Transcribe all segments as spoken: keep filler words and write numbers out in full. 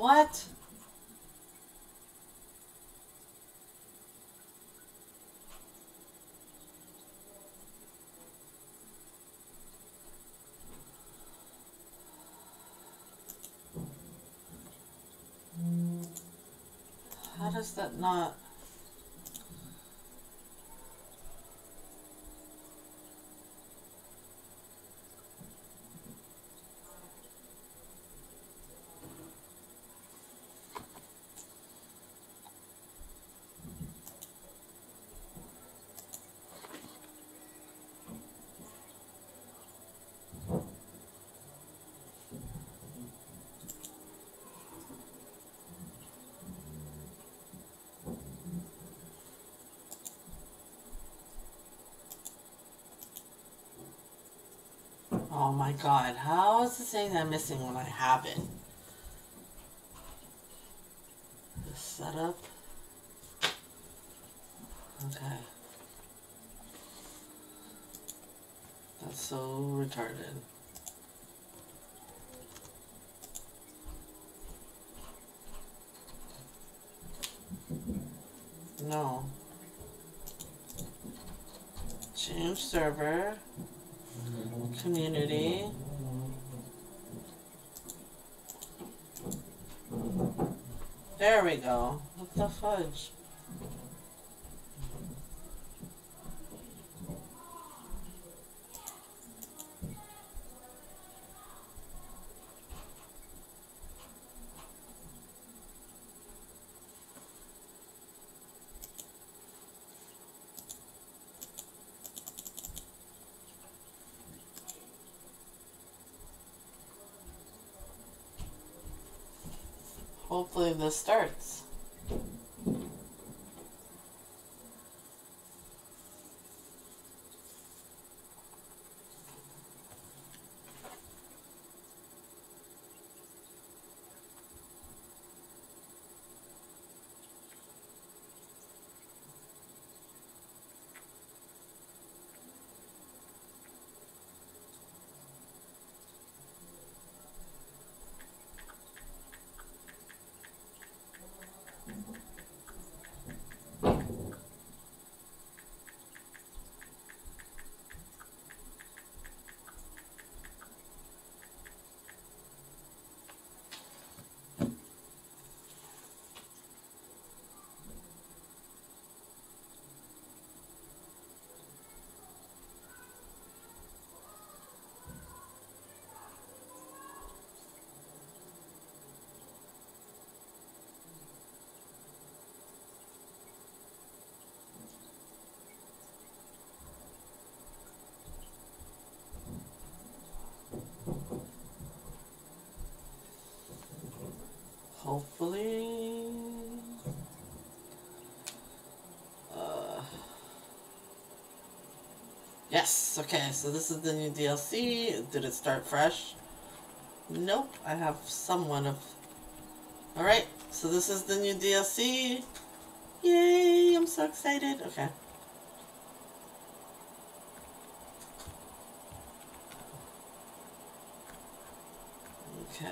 What? How does that not... Oh my god, how is it saying that I'm missing when I have it? The setup. Okay. That's so retarded. No. Change server. Community. There we go. What the fudge? Hopefully this starts. Hopefully. Uh, yes, okay, so this is the new D L C. Did it start fresh? Nope, I have somewhat of... Alright, so this is the new D L C. Yay, I'm so excited. Okay. Okay.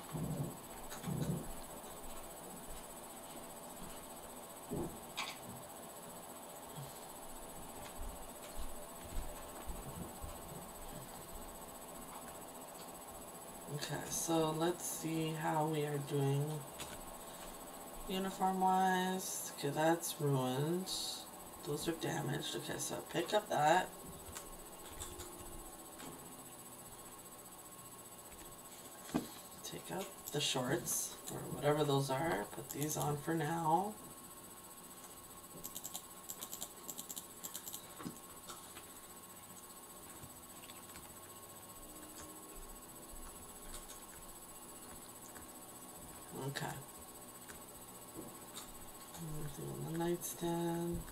Okay, so let's see how we are doing uniform wise. Okay, that's ruined. Those are damaged. Okay, so pick up that. Take out the shorts, or whatever those are. Put these on for now. Okay. Anything on the nightstand?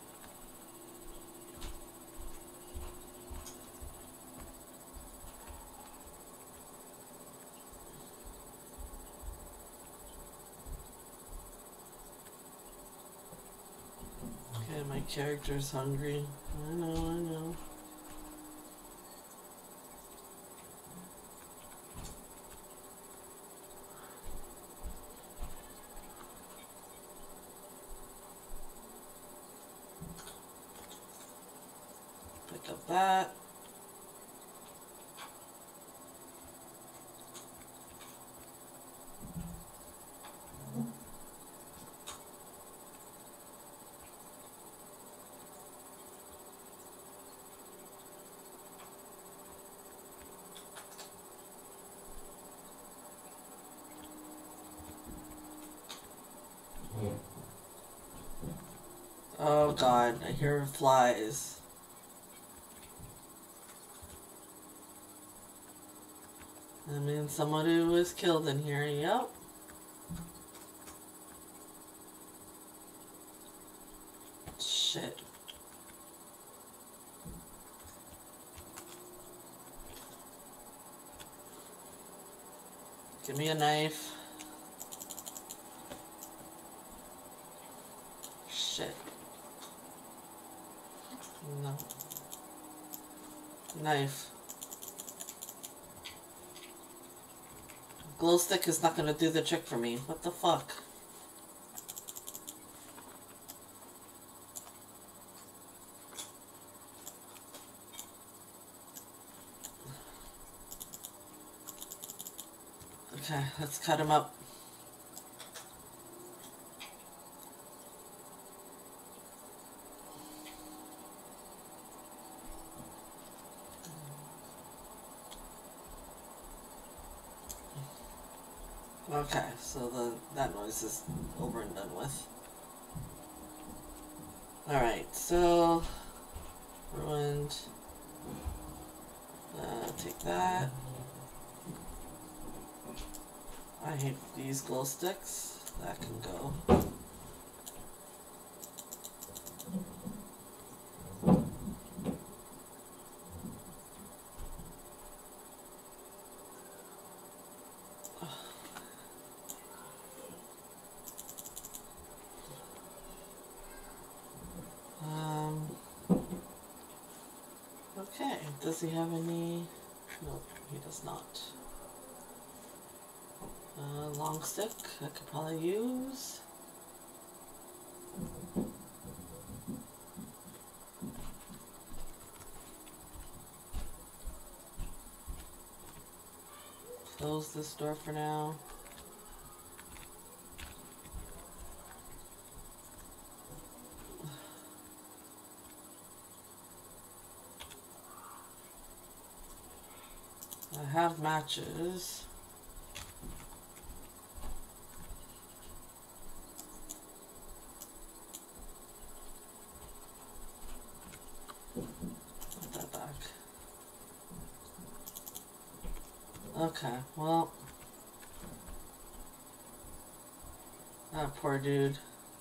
Okay, my character's hungry. I know, I know. pick up that. Oh god, I hear flies. I mean, someone who was killed in here, yep. Shit. Give me a knife. Shit. No. Knife. Glow stick is not gonna do the trick for me. What the fuck? Okay, let's cut him up. Okay, so the that noise is over and done with. Alright, so ruined. Uh, take that. I hate these glow sticks. That can go. Um. Okay. Does he have any? No, he does not. Uh, long stick, I could probably use. Close this door for now. I have matches. Put that back. Okay, well. That poor dude.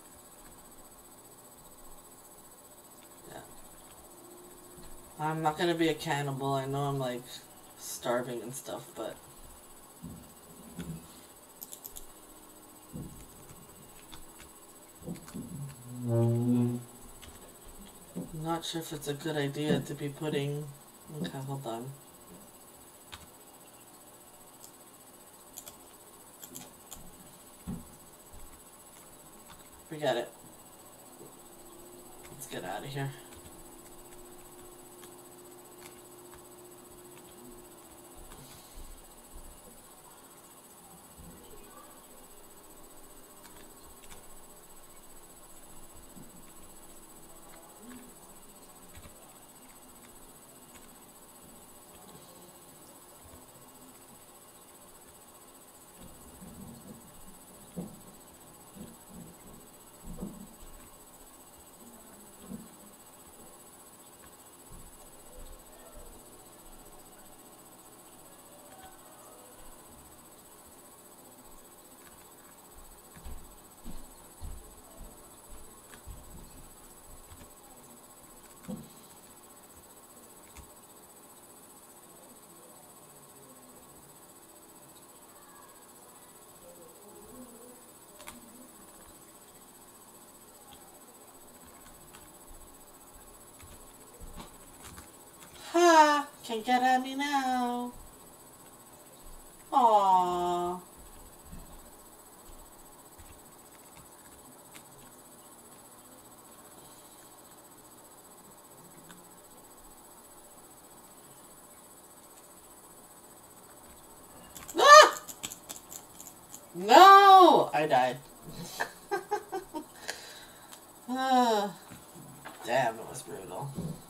Yeah. I'm not gonna be a cannibal. I know I'm like starving and stuff, but I'm not sure if it's a good idea to be putting. Okay, hold on. Forget it. Let's get out of here. Ha! Can't get at me now. Aww. No! I died. uh, damn, it was brutal.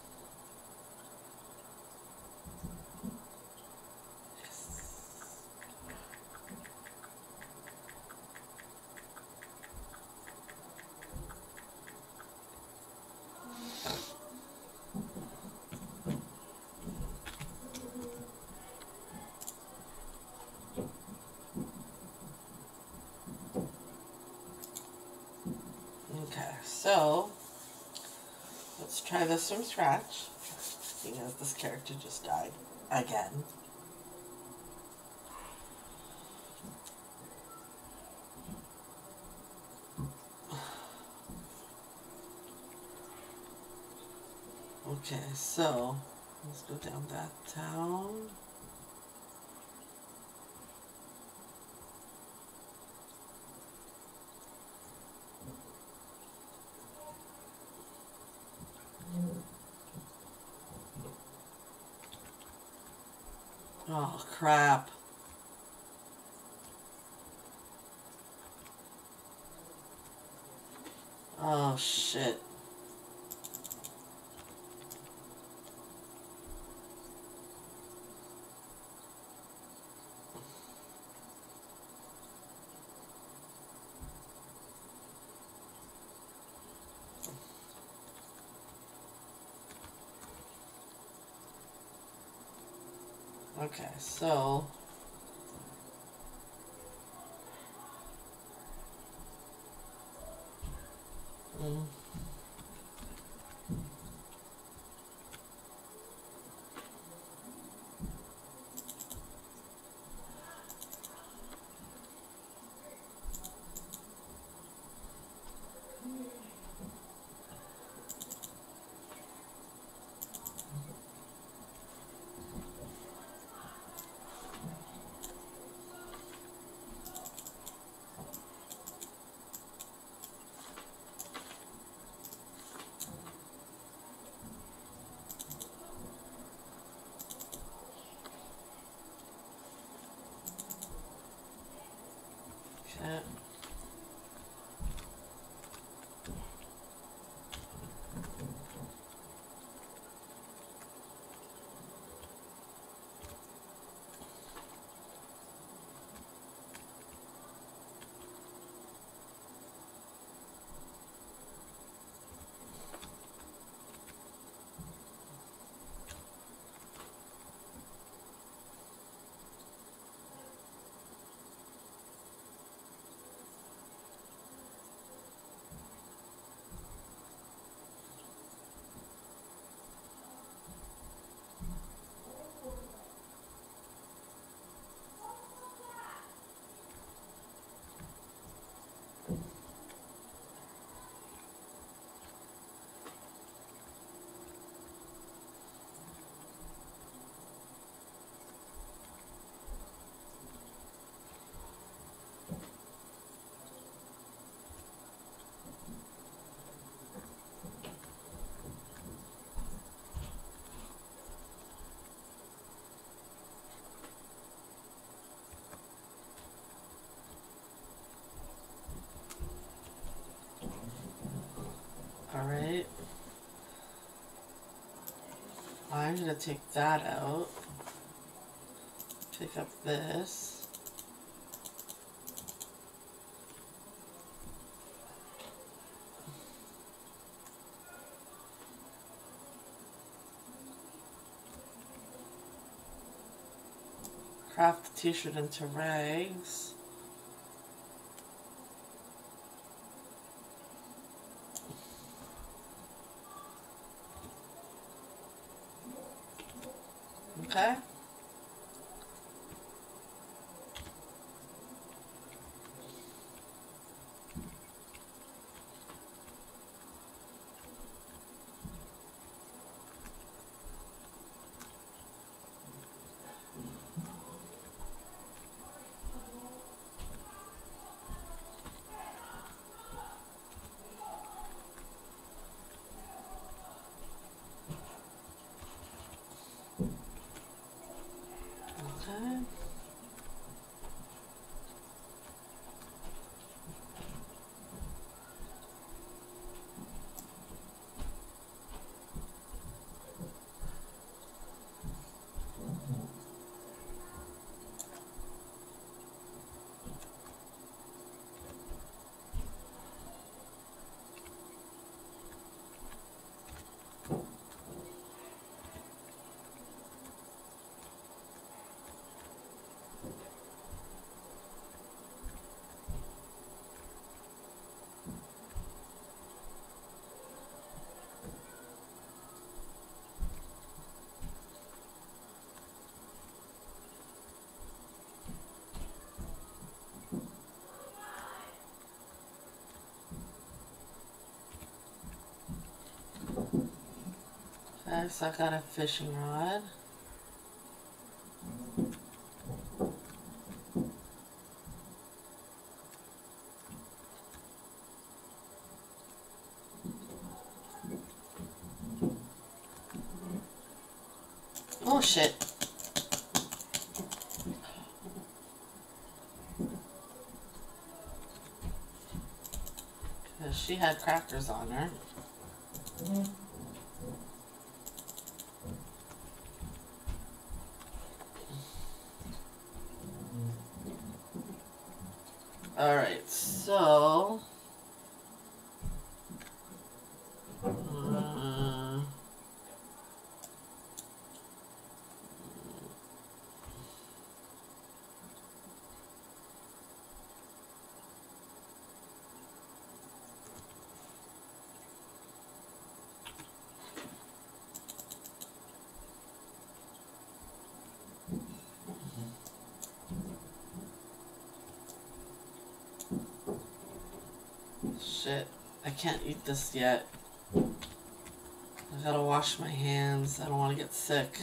Okay, so let's try this from scratch, because this character just died again. Okay, so let's go down that town. Oh, crap. Oh, shit. Okay, so mm. Shit. Alright. I'm gonna take that out. Pick up this. Craft the t-shirt into rags. Okay. Okay, so I got a fishing rod. Oh shit. Because she had crackers on her. Alright, so... Uh, shit, I can't eat this yet. I gotta wash my hands. I don't want to get sick.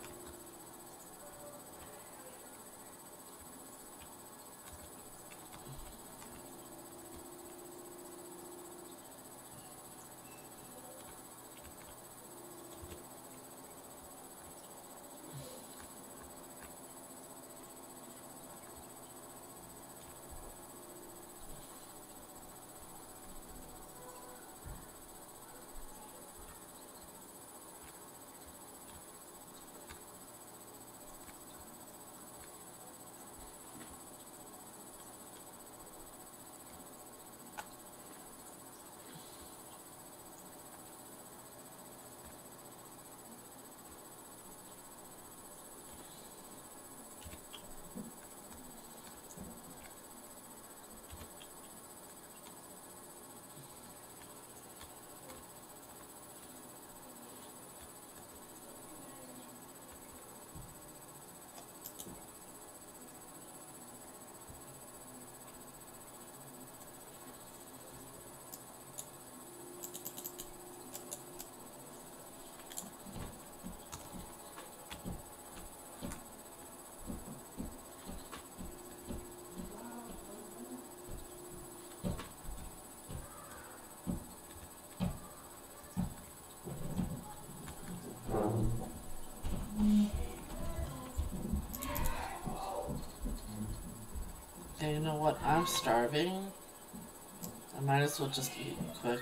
Okay, you know what? I'm starving. I might as well just eat quick.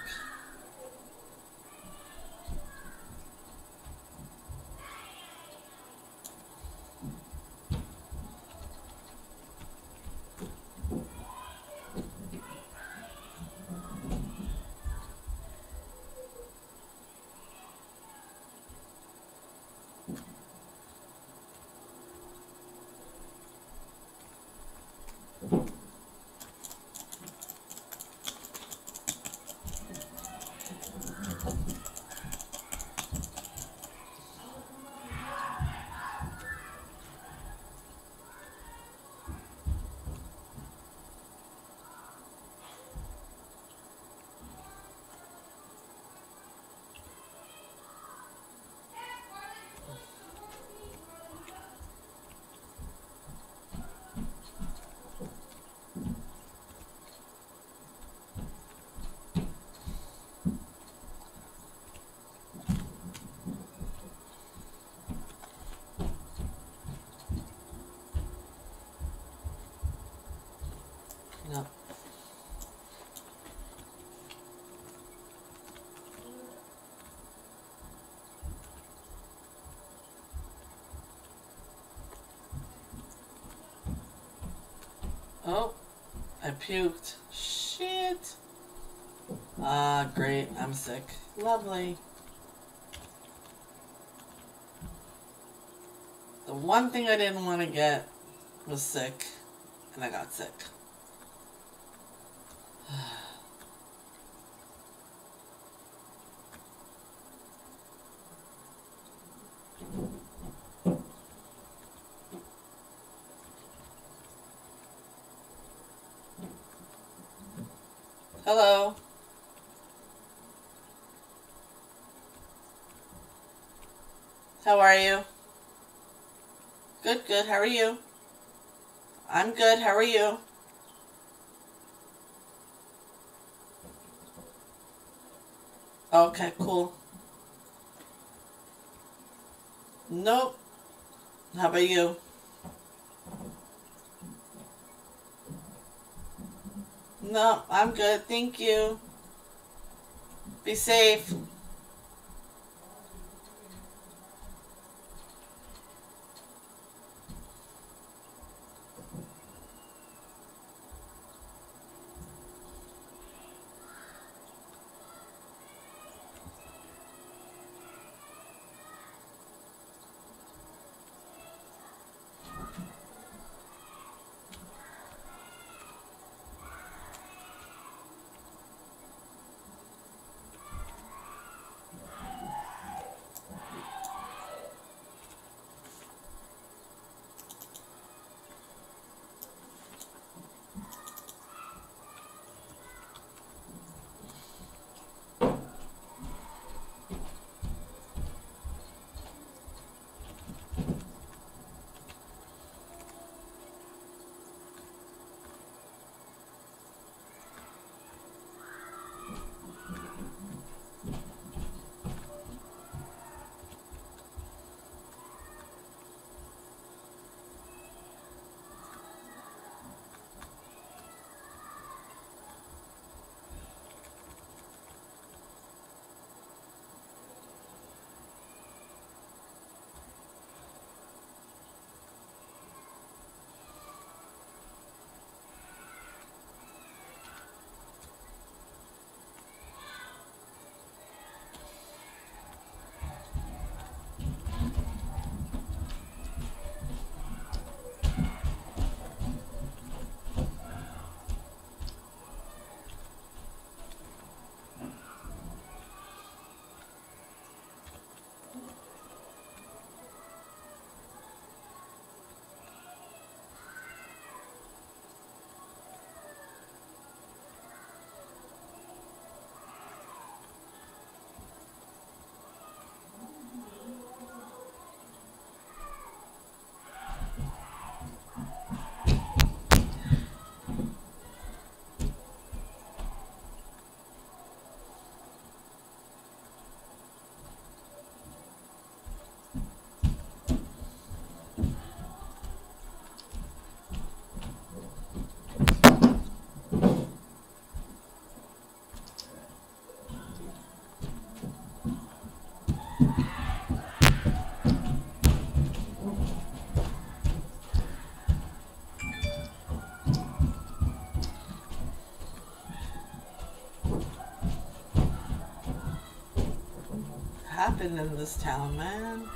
No. Oh, I puked. Shit. Ah, great. I'm sick. Lovely. The one thing I didn't want to get was sick, and I got sick. Hello. How are you? Good, good. How are you? I'm good. How are you? Okay, cool. Nope. How about you? No, I'm good. Thank you. Be safe. Happened in this town, man.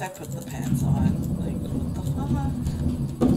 I put the pants on. Like, what the fuck?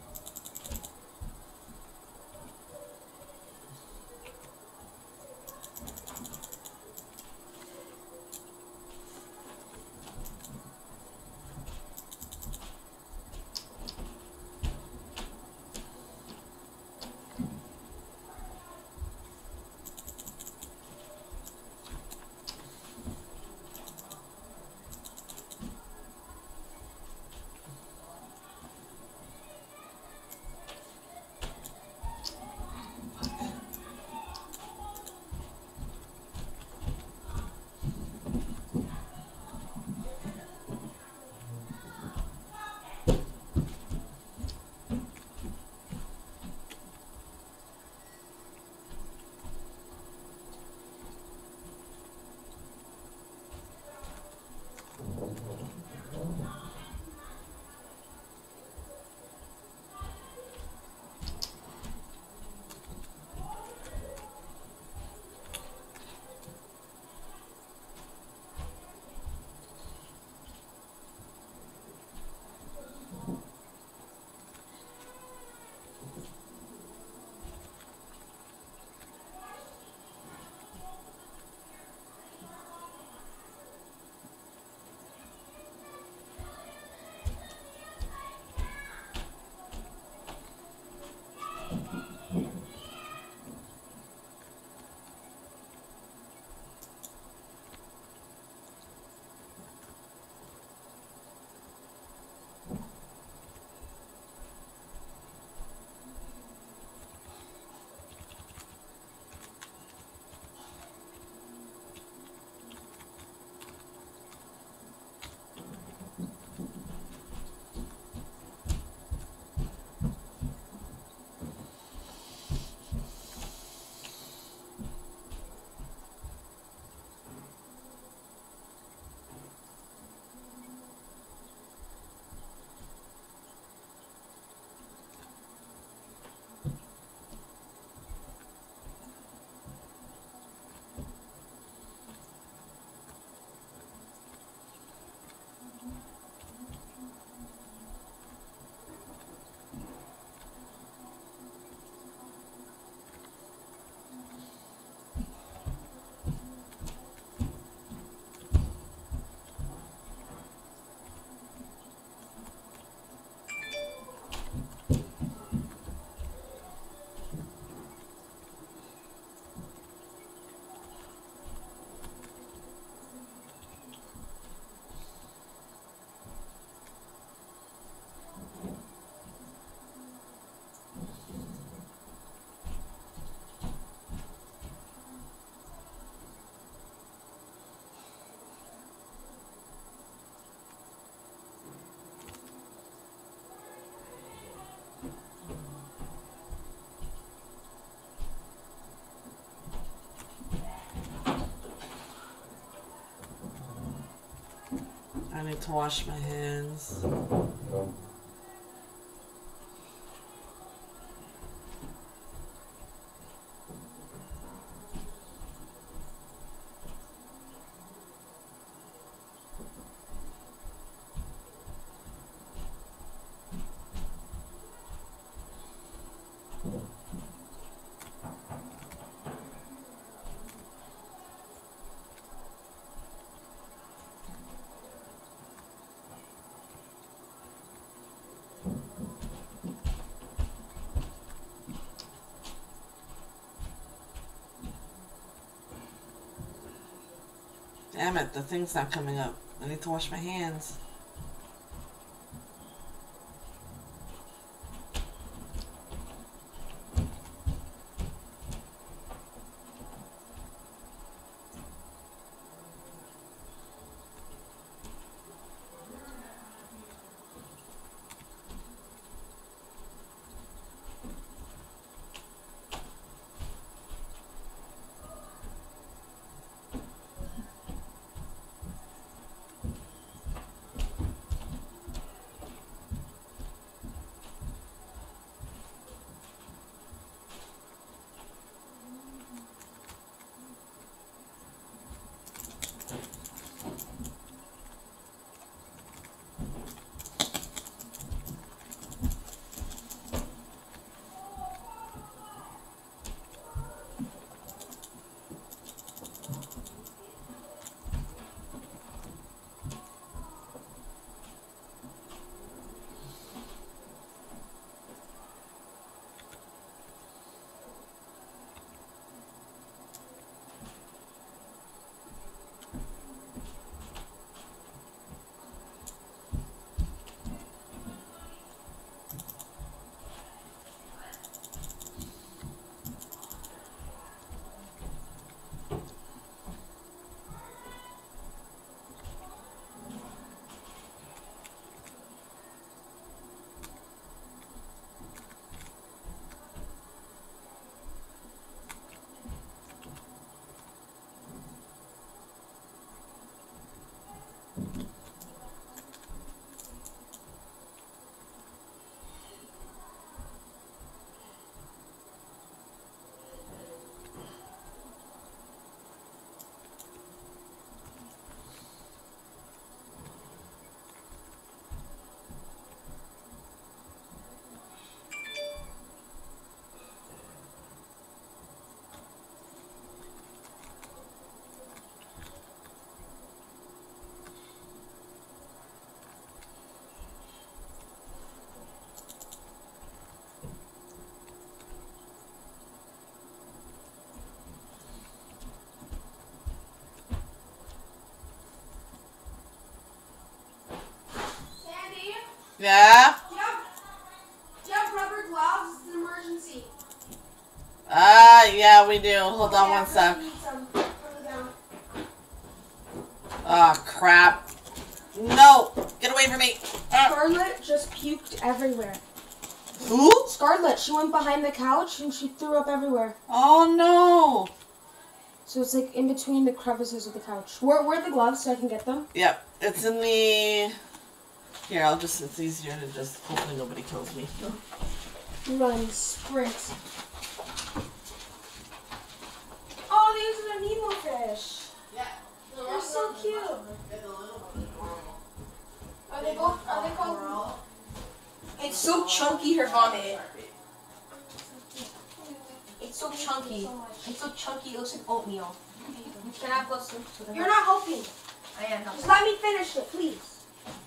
I need to wash my hands. Damn it, the thing's not coming up. I need to wash my hands. Yeah? Do you have, do you have rubber gloves? It's an emergency. Ah, uh, yeah, we do. Hold on yeah, one sec. Need some. Put it down. Oh, crap. No! Get away from me! Scarlett just puked everywhere. Who? Scarlett, she went behind the couch and she threw up everywhere. Oh, no! So it's like in between the crevices of the couch. Where, where are the gloves so I can get them? Yep, it's in the... Here, I'll just... It's easier to just... Hopefully nobody kills me. Run, sprint. Oh, these are the Nemo fish. Yeah. They're so cute. Are they both, are they called? It's so chunky, her vomit. It's so chunky. It's so chunky, it looks like oatmeal. You cannot go sleep to them. You're not helping. I am helping. Just let me finish it, please.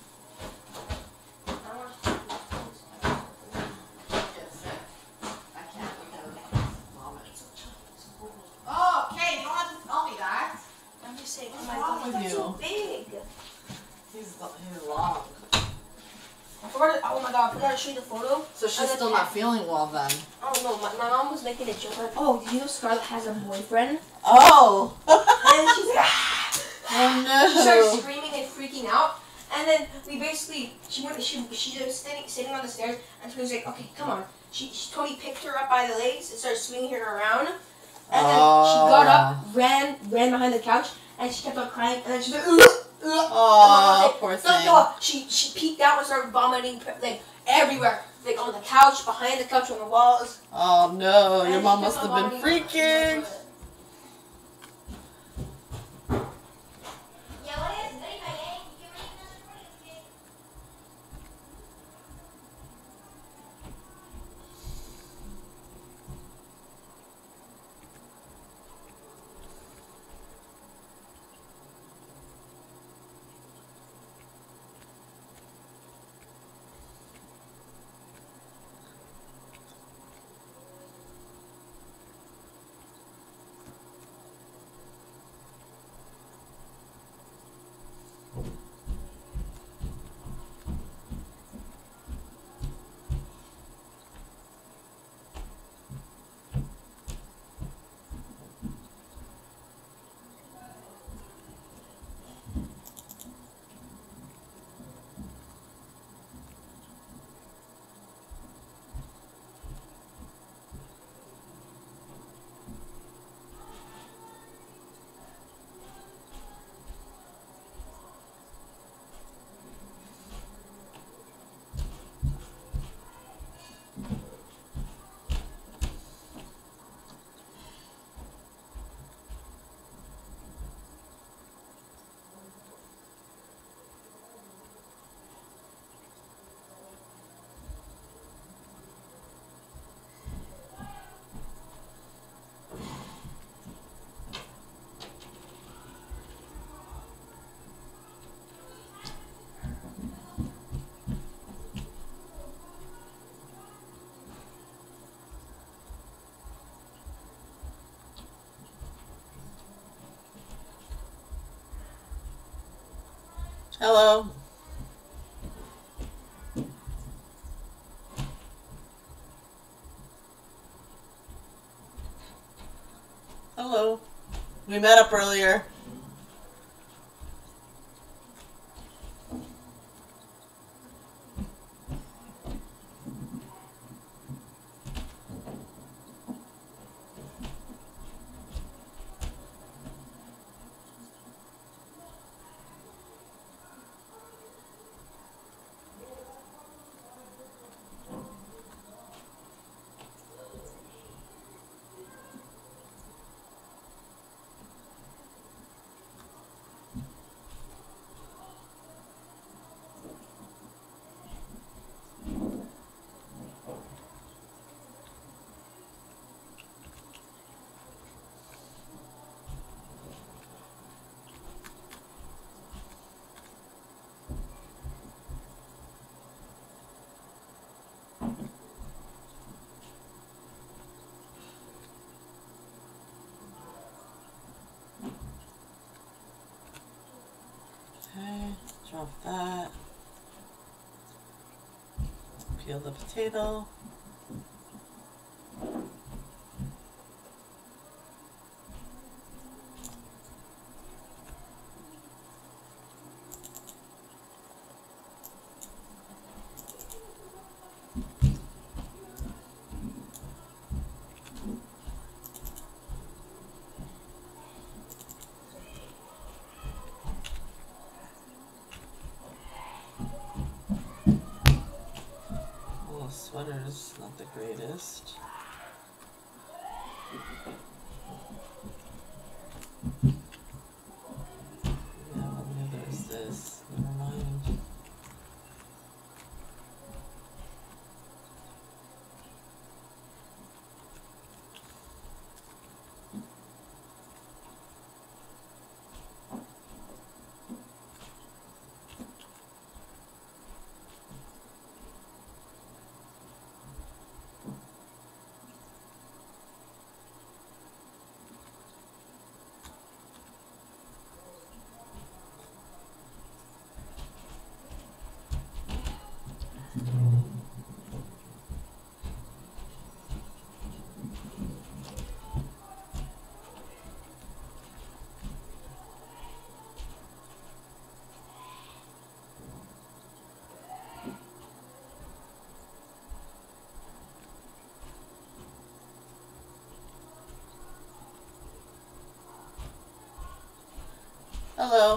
Oh, okay, you don't have to tell me that. I'm just saying, oh my God, that's you? so big. He's, he's long. I forgot to, oh my god, I forgot to show you the photo. So she's still not feeling well then. Oh no, my, my mom was making a joke like, oh, do you know Scarlett has a boyfriend? Oh! And she's like, ah! Oh no! She started screaming and freaking out. And then we basically, she went, she, she was sitting, sitting on the stairs, and she was like, okay, come on. She, she Tony picked her up by the legs and started swinging her around. And then oh. she got up, ran, ran behind the couch, and she kept on crying. And then she's like, ugh, ugh. Oh, like, poor no, thing. no. She she peeked out and started vomiting like everywhere, like on the couch, behind the couch, on the walls. Oh no, and your mom must have been freaking. Hello. Hello. We met up earlier. Okay, drop that. peel the potato. Sweater's not the greatest. Yeah, there's this. Never mind. Hello.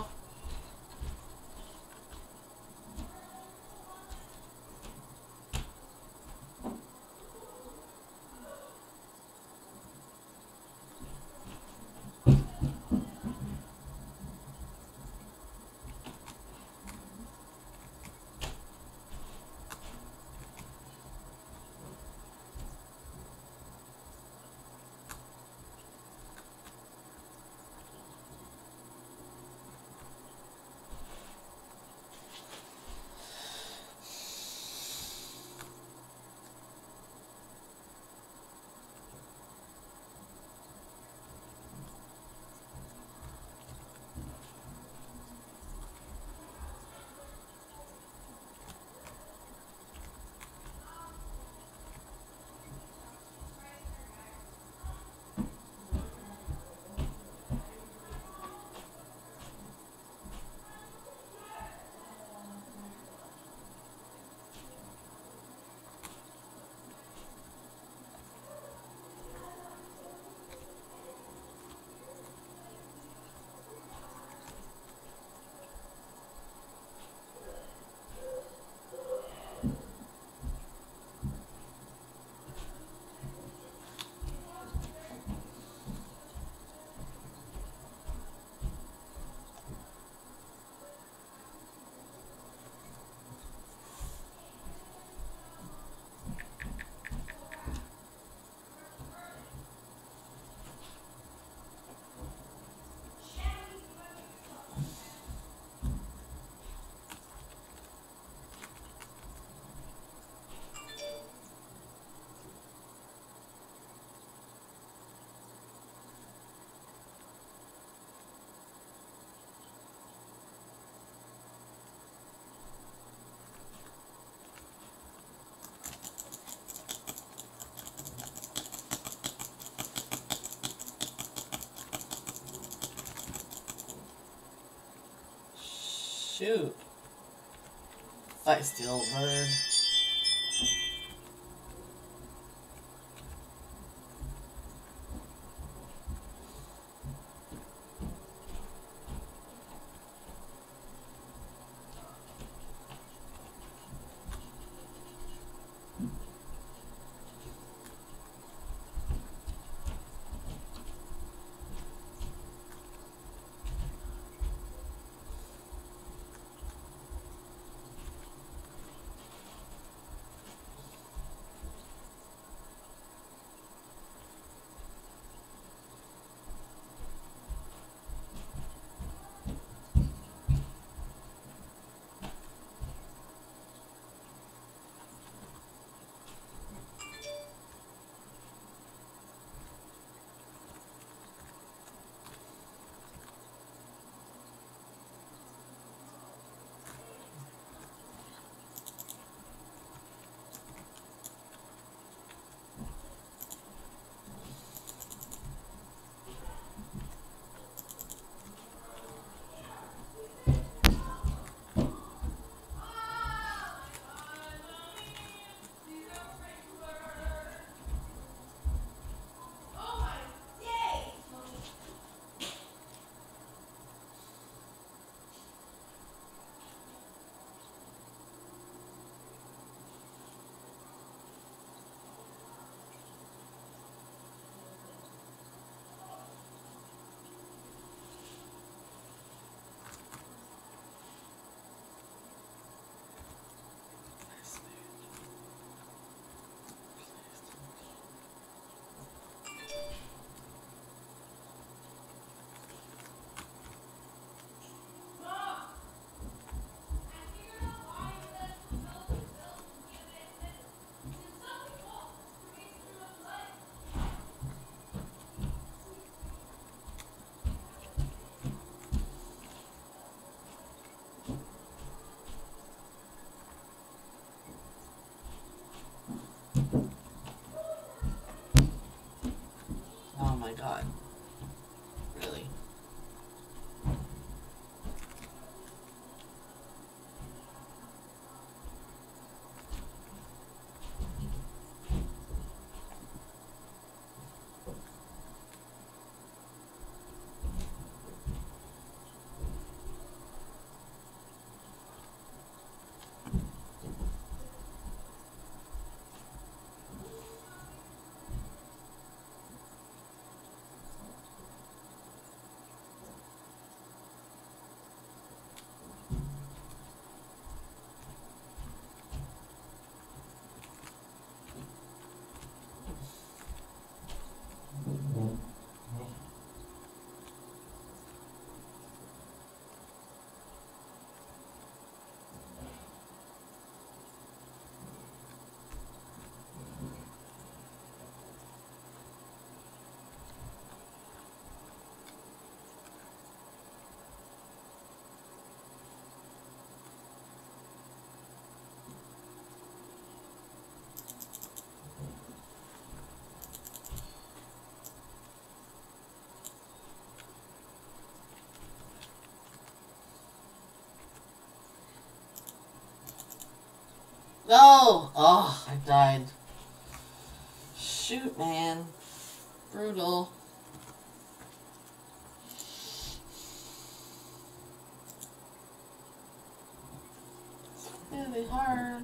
Shoot. Feisty old bird. No! Oh, I died. Shoot, man. Brutal. It's really hard.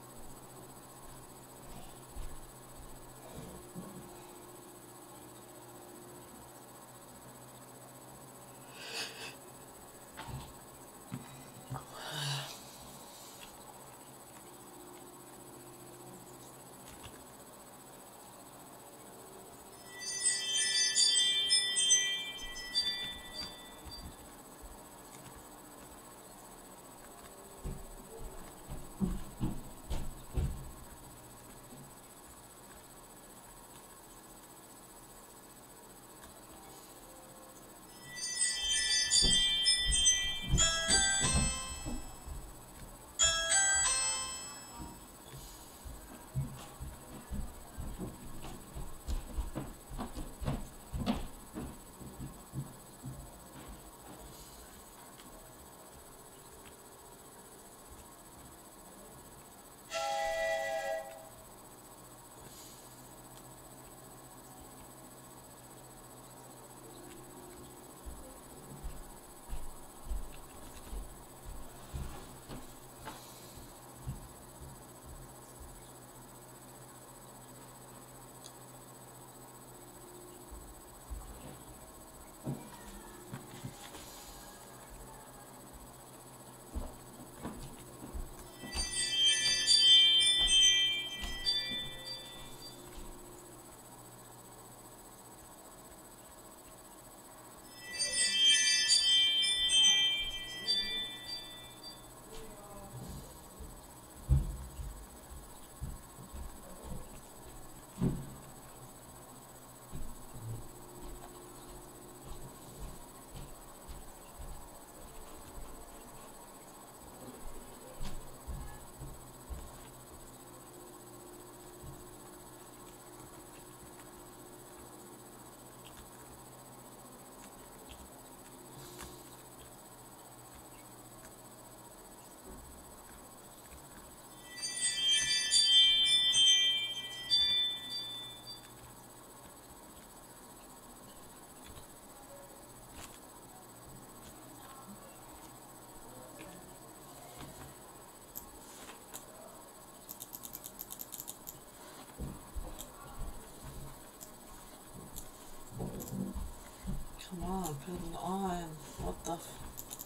Come on, put it on. What the f-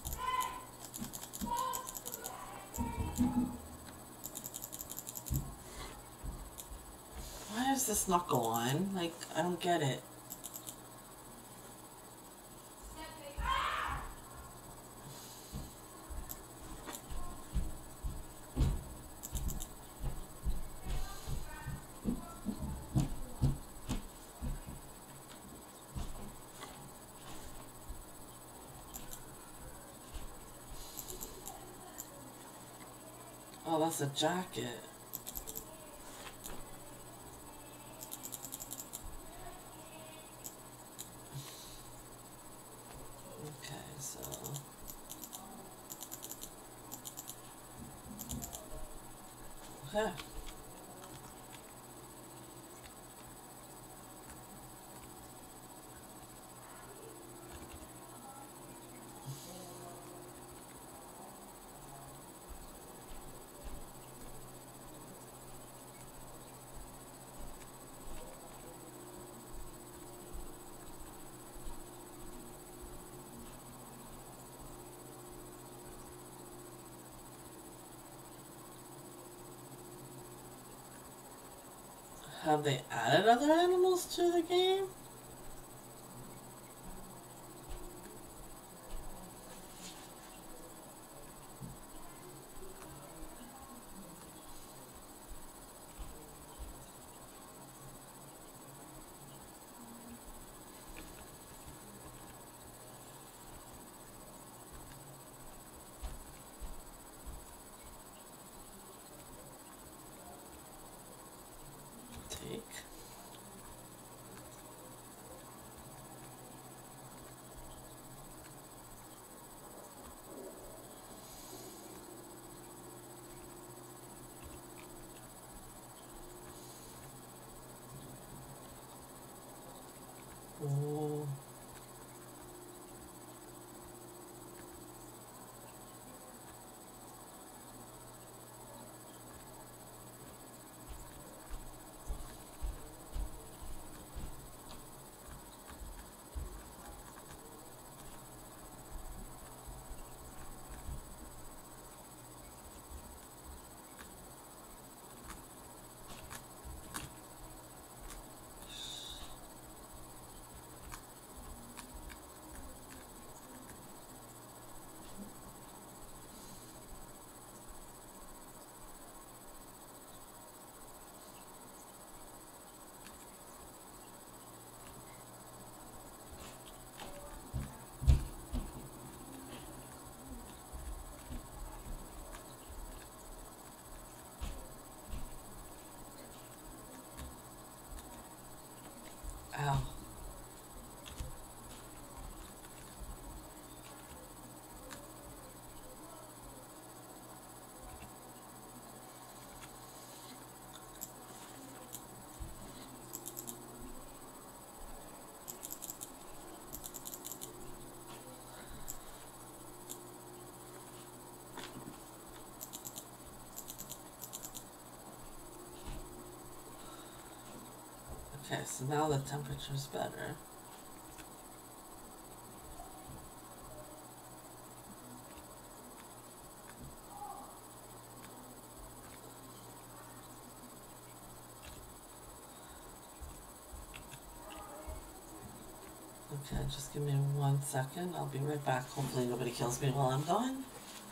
Why does this not go on? Like, I don't get it. Oh, that's a jacket. Okay, so... Okay. Have they added other animals to the game? Take. Okay, so now the temperature's better. Okay, just give me one second. I'll be right back. Hopefully nobody kills me while I'm gone.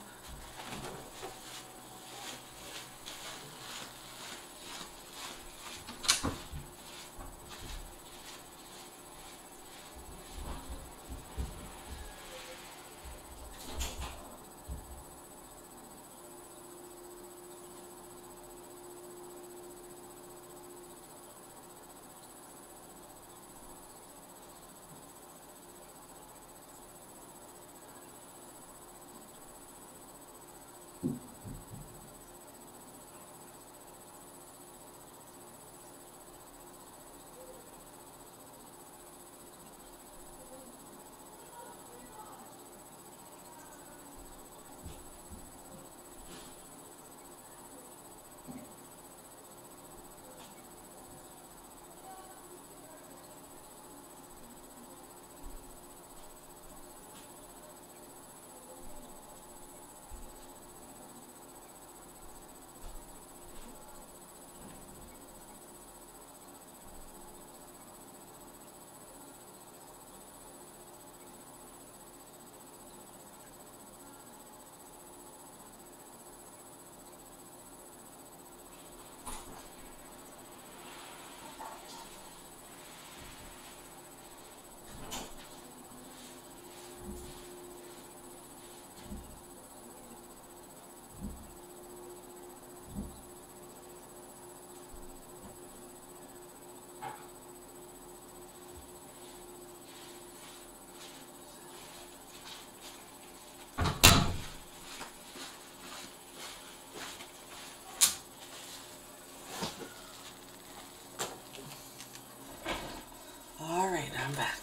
Alright, I'm back.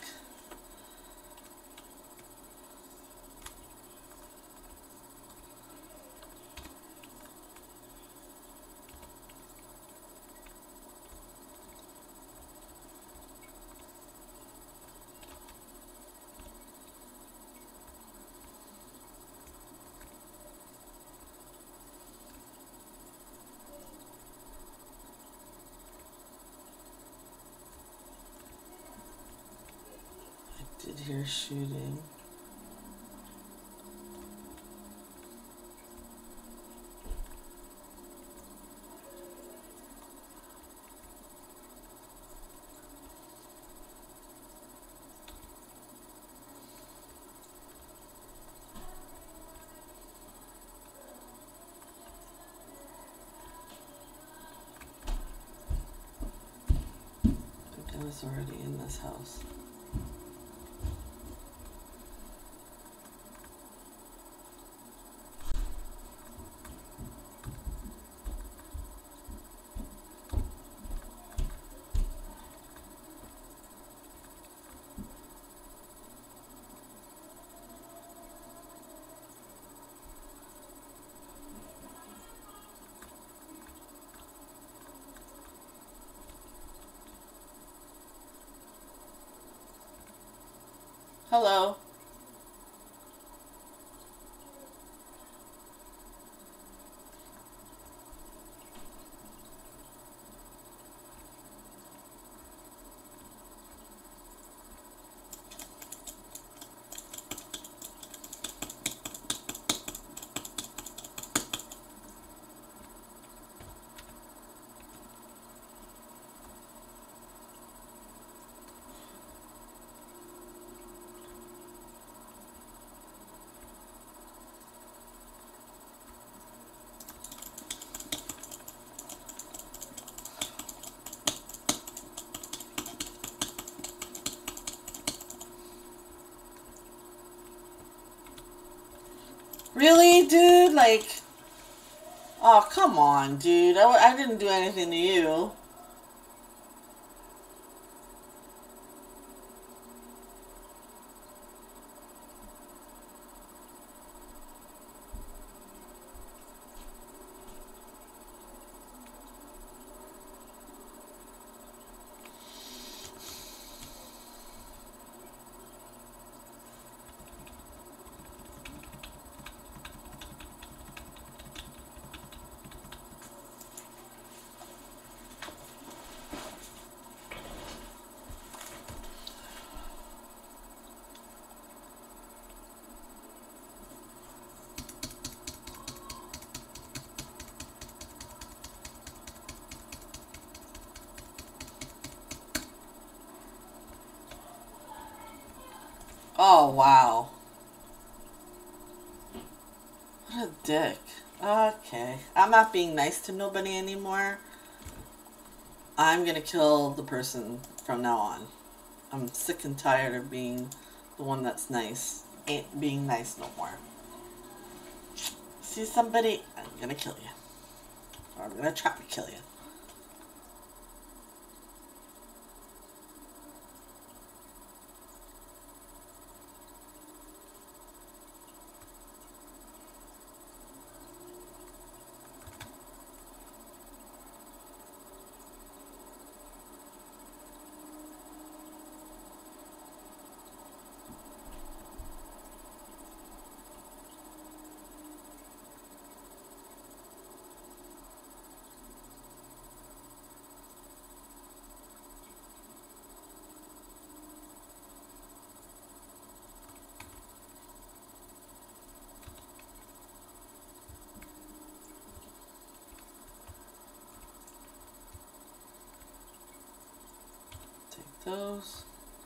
Did hear shooting. I think I was already in this house. Hello. Really, dude? Like, oh, come on, dude. I, I didn't do anything to you. Oh, wow. What a dick. Okay. I'm not being nice to nobody anymore. I'm gonna kill the person from now on. I'm sick and tired of being the one that's nice. Ain't being nice no more. See somebody, I'm gonna kill you. Or I'm gonna try to kill you. Take those.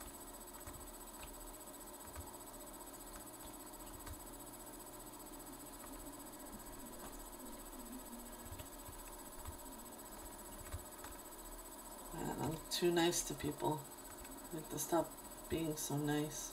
Man, I'm too nice to people. I have to stop being so nice.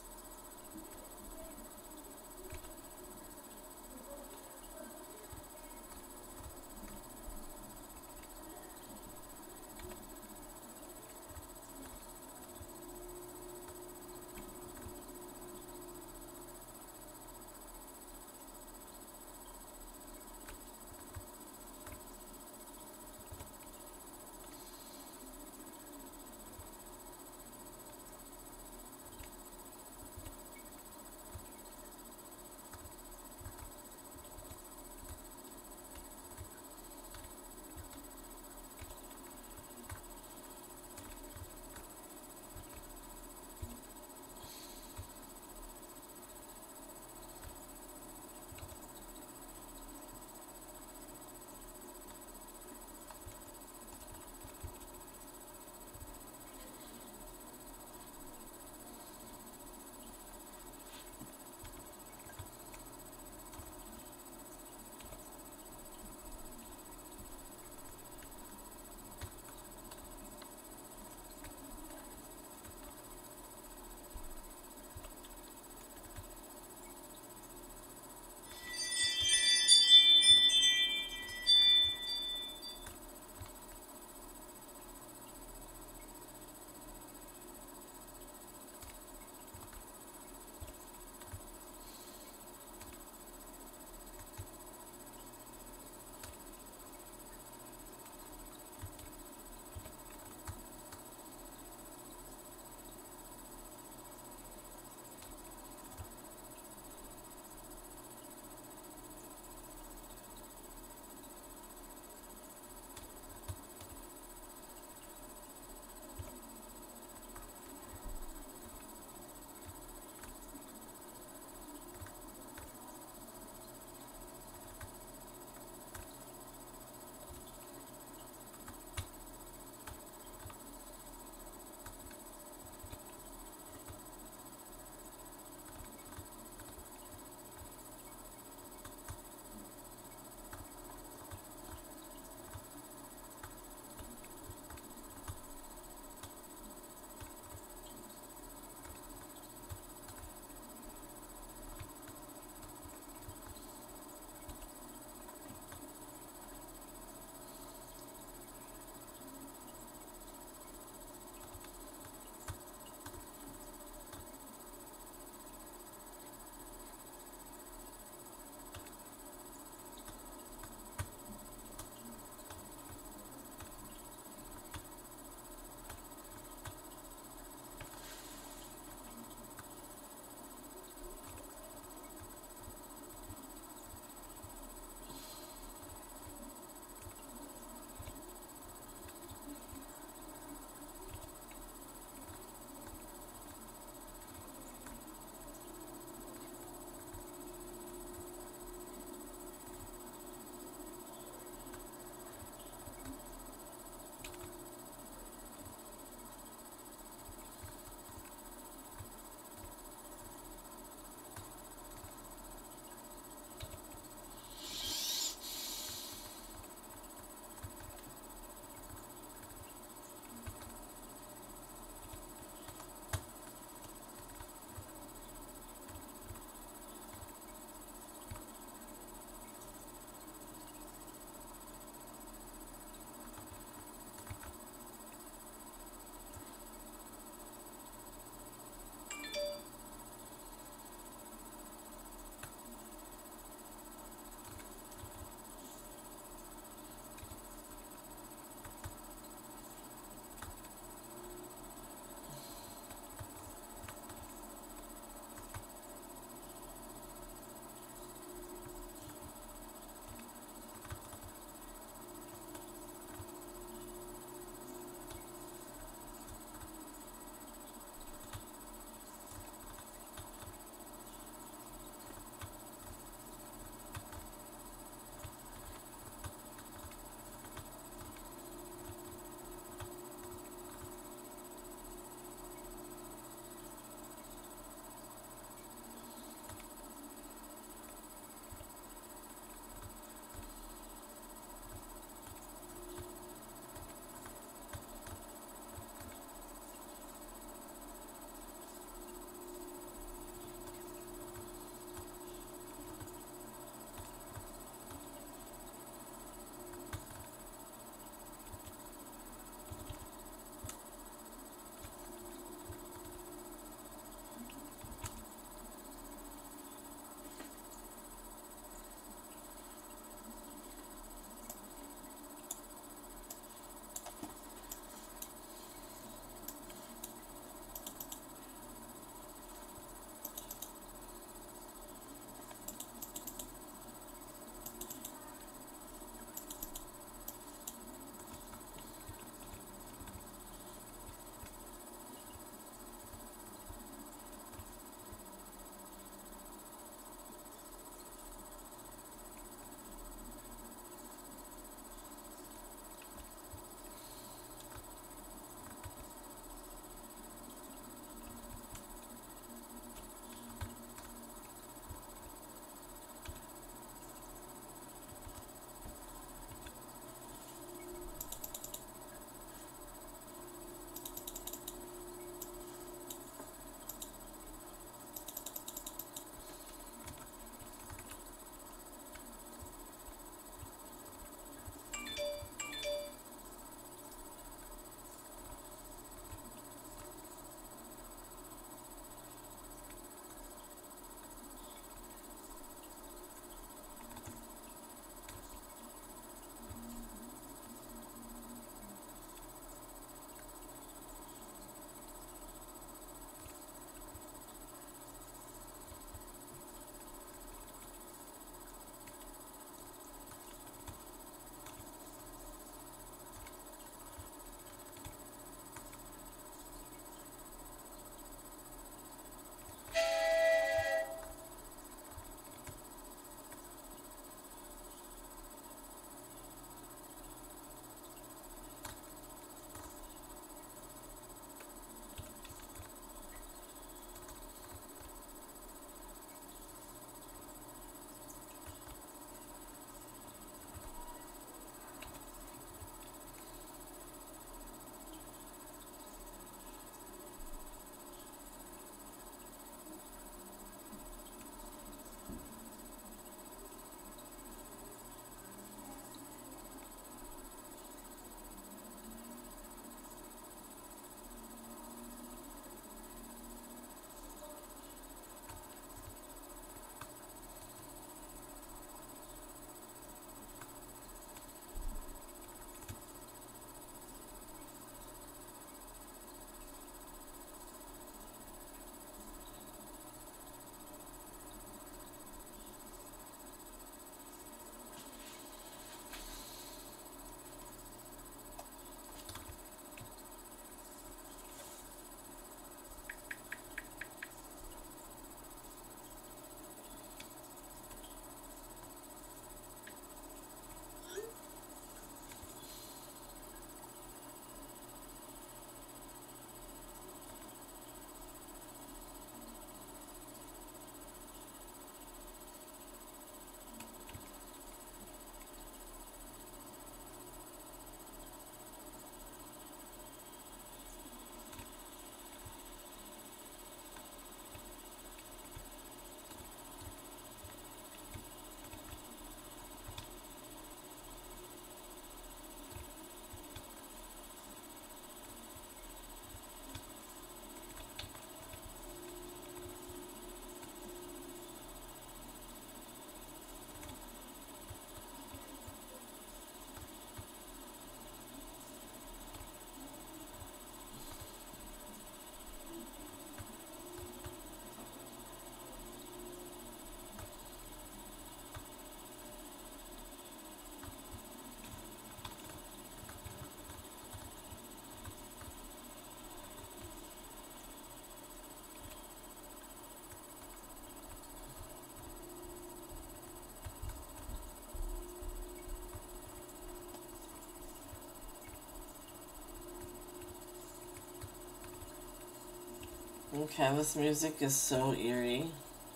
Okay, this music is so eerie.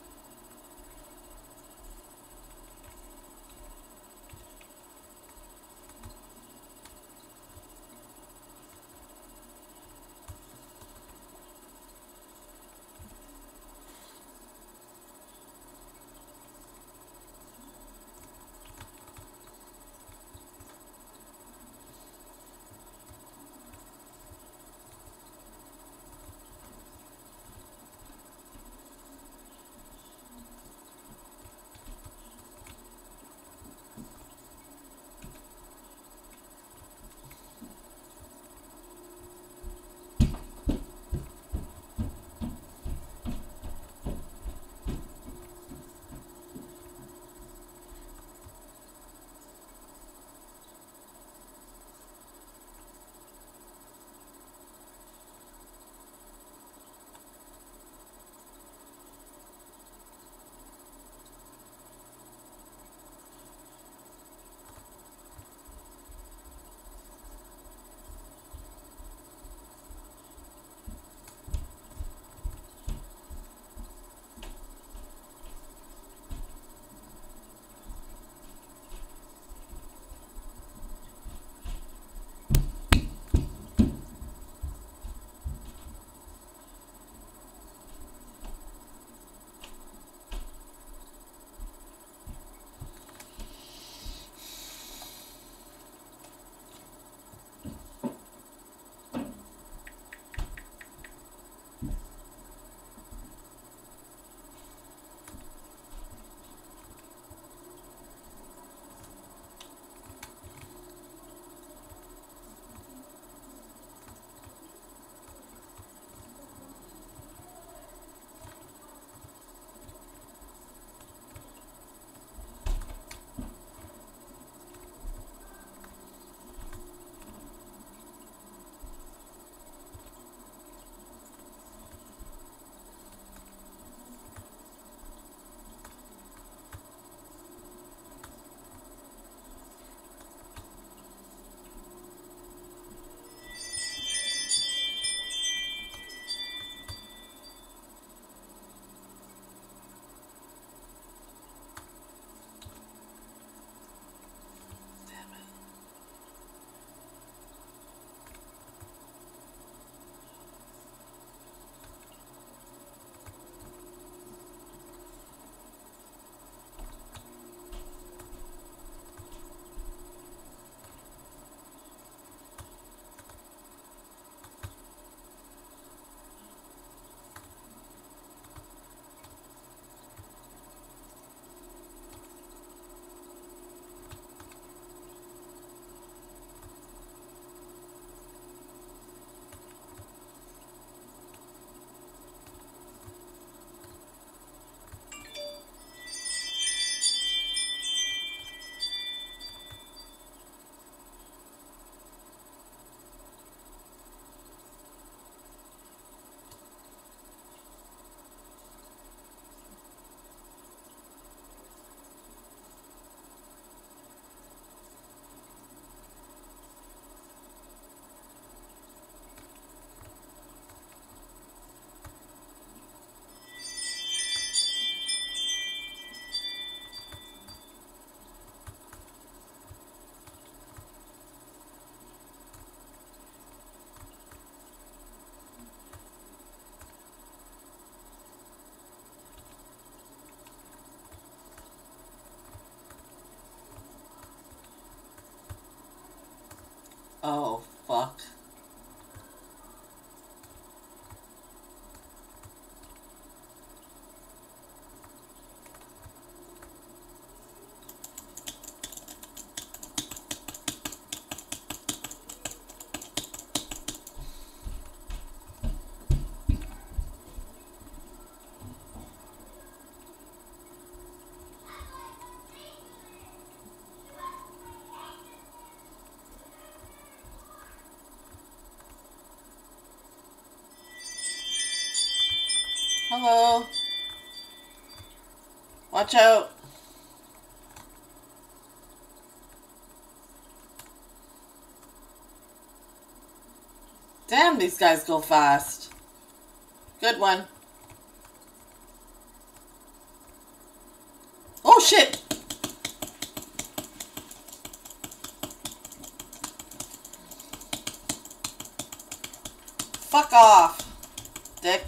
Oh, fuck. Hello. Watch out. Damn, these guys go fast. Good one. Oh shit! Fuck off, dick.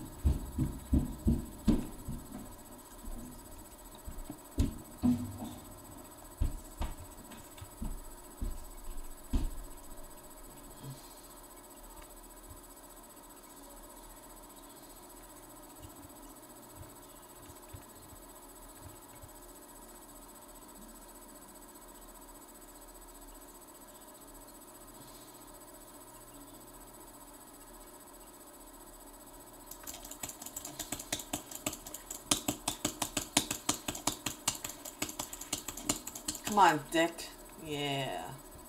Come on, dick. Yeah.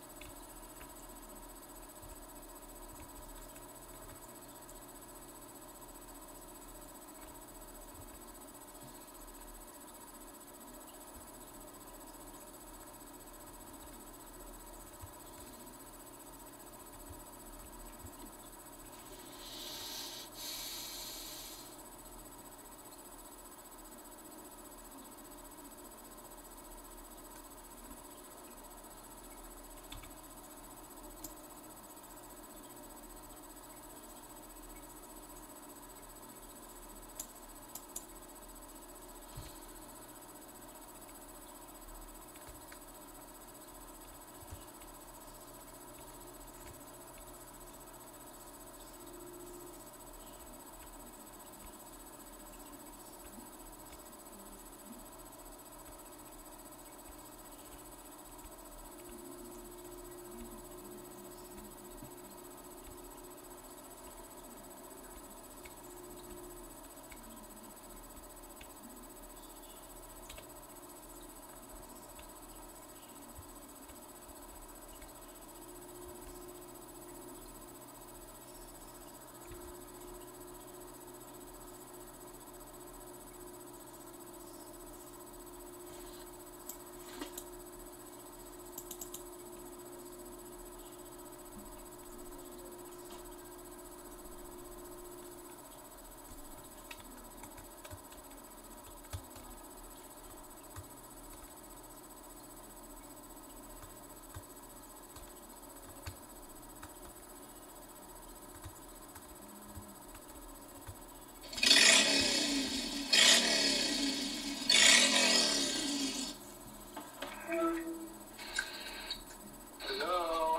Hello.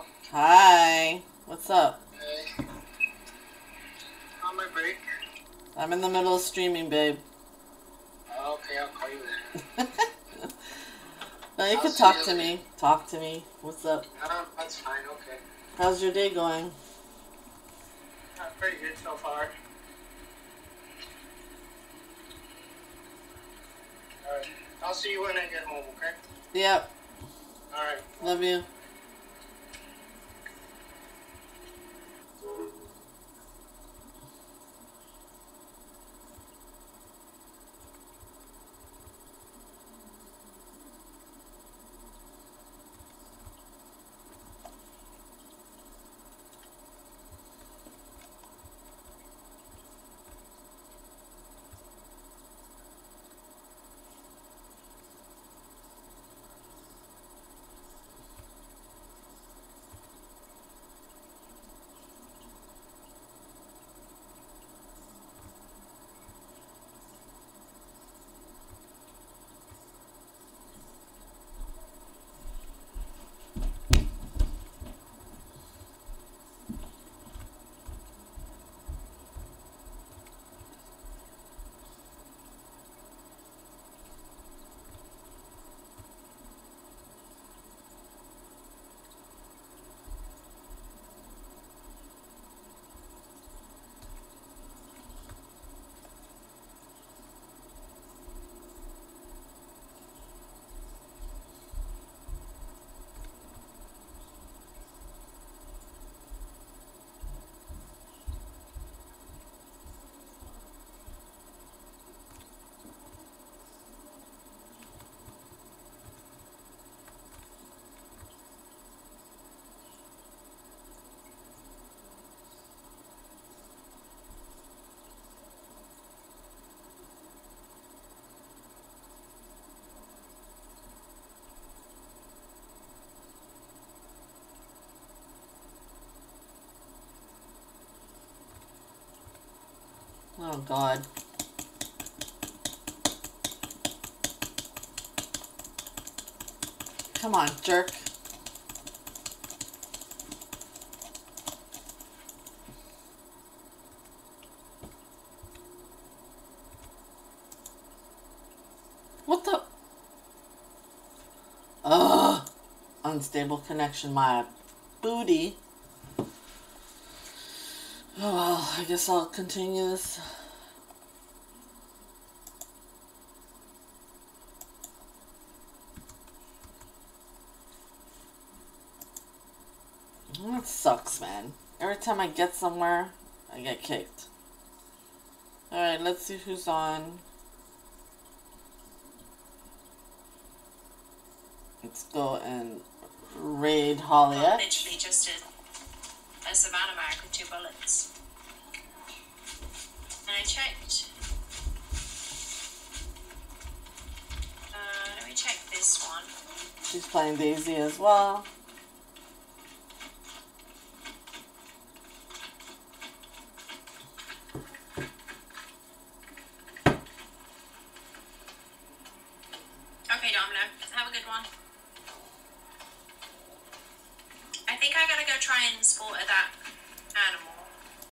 Hi. What's up? Hey. On my break. I'm in the middle of streaming, babe. Oh, okay, I'll call you then. No, you I'll can see talk you to later. me. Talk to me. What's up? No, that's fine, okay. How's your day going? Uh, pretty good so far. Alright. I'll see you when I get home, okay? Yep. Alright. Love you. Oh God. Come on, jerk. What the? Ugh. Unstable connection, my booty. Oh well, I guess I'll continue this. That sucks, man. Every time I get somewhere, I get kicked. Alright, let's see who's on. Let's go and raid Holly Well, X. literally just a, a Savannah mark with two bullets. And I checked. Uh, let me check this one. She's playing Daisy as well. Okay, Domino, have a good one. I think I gotta go try and spot that animal.